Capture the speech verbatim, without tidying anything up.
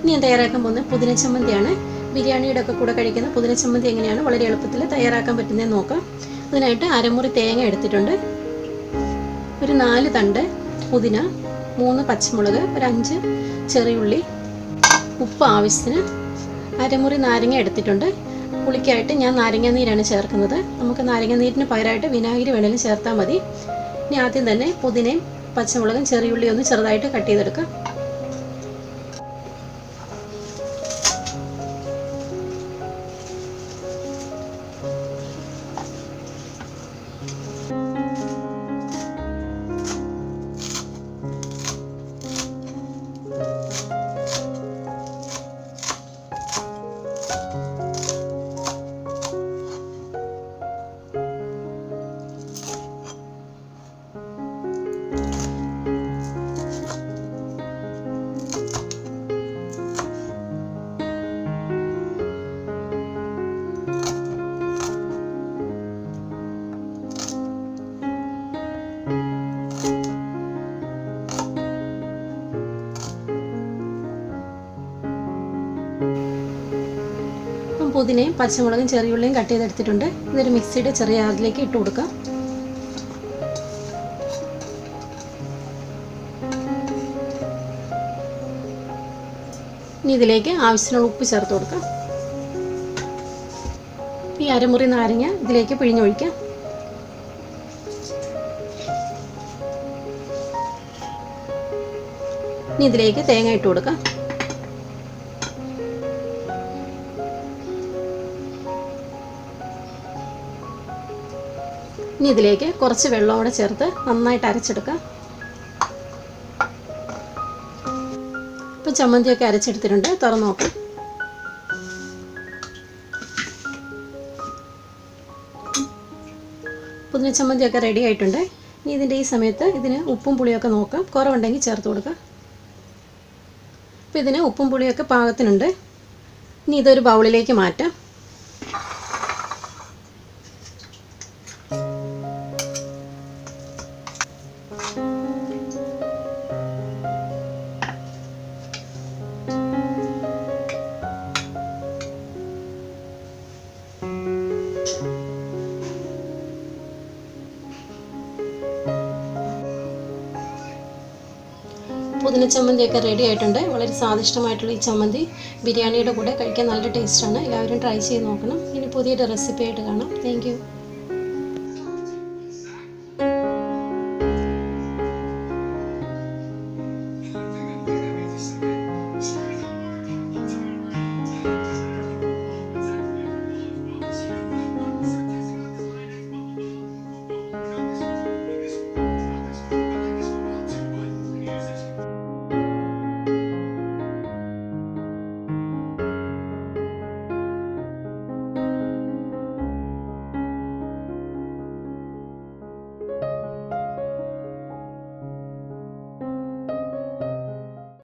ഞാൻ തയ്യാറാക്കാൻ പോകുന്നത് പുതിന ചമ്മന്തിയാണ്. ബിരിയാണിയുടെ ഒക്കെ കൂടെ കഴിക്കുന്ന പുതിന ചമ്മന്തി എങ്ങനെയാണ് വളരെ എളുപ്പത്തിൽ തയ്യാറാക്കാൻ പറ്റുന്നതെന്ന് നോക്കാം. അതിനായിട്ട് അരമുറി തേങ്ങ എടുത്തിട്ടുണ്ട്, ഒരു നാല് തണ്ട് പുതിന, മൂന്ന് പച്ചമുളക്, ഒരു അഞ്ച് ചെറിയുള്ളി, ഉപ്പ് ആവശ്യത്തിന്, അരമുറി നാരങ്ങ എടുത്തിട്ടുണ്ട്. പുളിക്കായിട്ട് ഞാൻ നാരങ്ങ നീരാണ് ചേർക്കുന്നത്. നമുക്ക് നാരങ്ങ നീരിന് പകരമായിട്ട് വിനാഗിരി വേണമെങ്കിലും ചേർത്താൽ മതി. ഇനി ആദ്യം തന്നെ പുതിനയും പച്ചമുളകും ചെറിയുള്ളിയും ഒന്ന് ചെറുതായിട്ട് കട്ട് ചെയ്തെടുക്കാം. പുതിനയും പച്ചമുളകും ചെറിയുള്ളിയും കട്ട് ചെയ്തെടുത്തിട്ടുണ്ട്. ഇതൊരു മിക്സിയുടെ ചെറിയ ജാറിലേക്ക് ഇട്ട് കൊടുക്കാം. ഇനി ഇതിലേക്ക് ആവശ്യത്തിനുള്ള ഉപ്പ് ചേർത്ത് കൊടുക്കാം. ഈ അരമുറി നാരങ്ങ ഇതിലേക്ക് പിഴിഞ്ഞൊഴിക്കാം. ഇനി ഇതിലേക്ക് തേങ്ങ ഇട്ട് കൊടുക്കാം. ഇനി ഇതിലേക്ക് കുറച്ച് വെള്ളം കൂടെ ചേർത്ത് നന്നായിട്ട് അരച്ചെടുക്കാം. ഇപ്പം ചമ്മന്തിയൊക്കെ അരച്ചെടുത്തിട്ടുണ്ട്, തുറന്ന് നോക്കാം. പുതിന ചമ്മന്തിയൊക്കെ റെഡി ആയിട്ടുണ്ട്. ഇനി ഇതിൻ്റെ ഈ സമയത്ത് ഇതിന് ഉപ്പും പുളിയൊക്കെ നോക്കാം, കുറവുണ്ടെങ്കിൽ ചേർത്ത് കൊടുക്കാം. അപ്പോൾ ഇതിന് ഉപ്പും പുളിയൊക്കെ പാകത്തിനുണ്ട്. ഇനി ഇതൊരു ബൗളിലേക്ക് മാറ്റാം. പുതിന ചമ്മന്തിയൊക്കെ റെഡി ആയിട്ടുണ്ട്. വളരെ സ്വാദിഷ്ടമായിട്ടുള്ള ഈ ചമ്മന്തി ബിരിയാണിയുടെ കൂടെ കഴിക്കാൻ നല്ല ടേസ്റ്റാണ്. എല്ലാവരും ട്രൈ ചെയ്ത് നോക്കണം. ഇനി പുതിയൊരു റെസിപ്പി ആയിട്ട് കാണാം. Thank U.